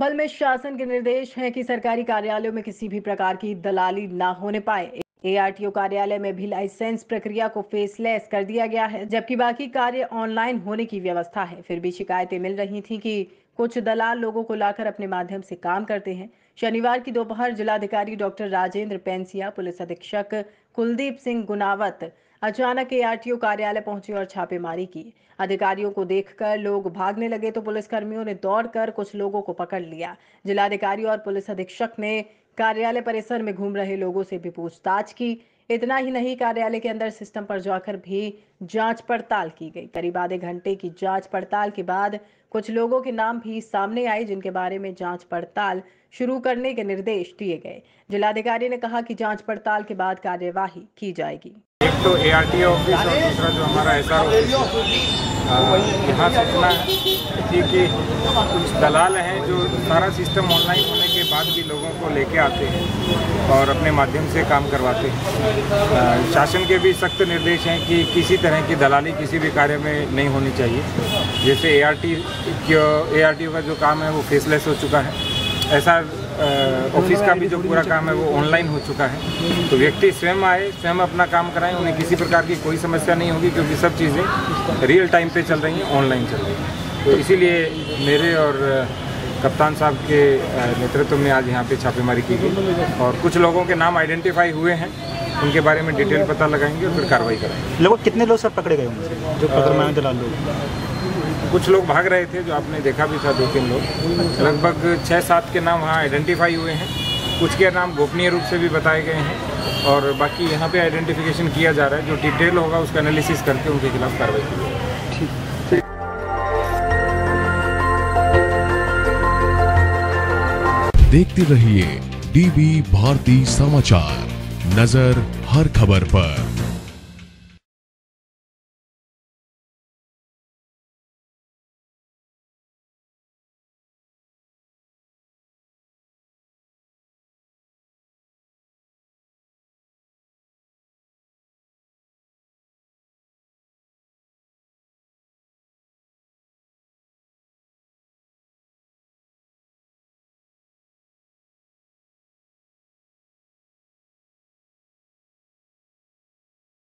संभल में शासन के निर्देश हैं कि सरकारी कार्यालयों में किसी भी प्रकार की दलाली ना होने पाए। एआरटीओ कार्यालय में भी लाइसेंस प्रक्रिया को फेसलेस कर दिया गया है, जबकि बाकी कार्य ऑनलाइन होने की व्यवस्था है। फिर भी शिकायतें मिल रही थी कि कुछ दलाल लोगों को लाकर अपने माध्यम से काम करते हैं। शनिवार की दोपहर जिलाधिकारी डॉक्टर राजेंद्र पेंसिया, पुलिस अधीक्षक कुलदीप सिंह गुनावत अचानक एआरटीओ कार्यालय पहुंचे और छापेमारी की। अधिकारियों को देखकर लोग भागने लगे तो पुलिसकर्मियों ने दौड़कर कुछ लोगों को पकड़ लिया। जिलाधिकारी और पुलिस अधीक्षक ने कार्यालय परिसर में घूम रहे लोगों से भी पूछताछ की। इतना ही नहीं, कार्यालय के अंदर सिस्टम पर जाकर भी जांच पड़ताल की गई। करीब आधे घंटे की जांच पड़ताल के बाद कुछ लोगों के नाम भी सामने आए, जिनके बारे में जांच पड़ताल शुरू करने के निर्देश दिए गए। जिलाधिकारी ने कहा कि जांच पड़ताल के बाद कार्यवाही की जाएगी। एक तो एआरटीओ ऑफिस और दूसरा जो हमारा एसआर ऑफिस, यहाँ सूचना थी कि कुछ दलाल हैं जो सारा सिस्टम ऑनलाइन होने के बाद भी लोगों को लेके आते हैं और अपने माध्यम से काम करवाते हैं। शासन के भी सख्त निर्देश हैं कि किसी तरह की दलाली किसी भी कार्य में नहीं होनी चाहिए। जैसे एआरटीओ का जो काम है वो फेसलेस हो चुका है, एसआर ऑफिस का भी जो पूरा काम है वो ऑनलाइन हो चुका है। तो व्यक्ति स्वयं आए, स्वयं अपना काम कराएं, उन्हें किसी प्रकार की कोई समस्या नहीं होगी, क्योंकि सब चीज़ें रियल टाइम पे चल रही हैं, ऑनलाइन चल रही हैं। तो इसीलिए मेरे और कप्तान साहब के नेतृत्व में आज यहाँ पे छापेमारी की गई और कुछ लोगों के नाम आइडेंटिफाई हुए हैं। उनके बारे में डिटेल पता लगाएंगे और फिर कार्रवाई कराएंगे। लगभग कितने लोग सर पकड़े गए होंगे जो पकड़ में दलाल लोग? कुछ लोग भाग रहे थे, जो आपने देखा भी था, 2-3 लोग। लगभग 6-7 के नाम वहाँ आइडेंटिफाई हुए हैं। कुछ के नाम गोपनीय रूप से भी बताए गए हैं और बाकी यहाँ पे आइडेंटिफिकेशन किया जा रहा है। जो डिटेल होगा उसका एनालिसिस करके उनके खिलाफ कार्रवाई की जाएगी। देखते रहिए डीबी भारती समाचार, नजर हर खबर पर।